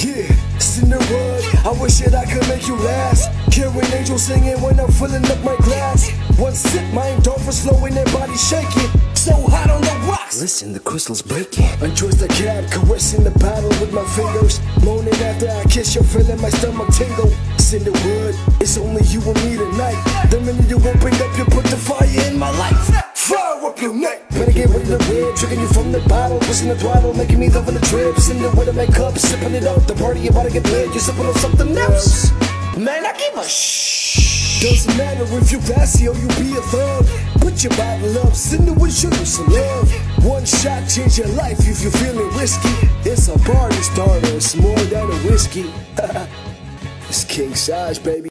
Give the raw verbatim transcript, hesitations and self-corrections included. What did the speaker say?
Yeah, Cinderwood, I wish that I could make you last. Hearing angels singing when I'm filling up my glass. One sip, my endorphins flowing and body shaking. So hot on the rocks, listen, the crystal's breaking. Undress the cab, caressing the paddle with my fingers. Moaning after I kiss you, feeling my stomach tingle. Cinderwood, it's only you and me tonight. The minute you open up, you put the fire in my life. Fire up your neck. Better get ready to rip, drinking you from the bottle, pushing the throttle, making me love on the trip. Cinderwood in my cup, sipping it up. The party about to get lit, you're sipping on something else. Man, I give a shh. Doesn't matter if you classy or you be a thug. Put your bottle up, Cinderwood, show you some love. One shot, change your life if you're feeling risky. It's a party starter, it's more than a whiskey. It's king size, baby.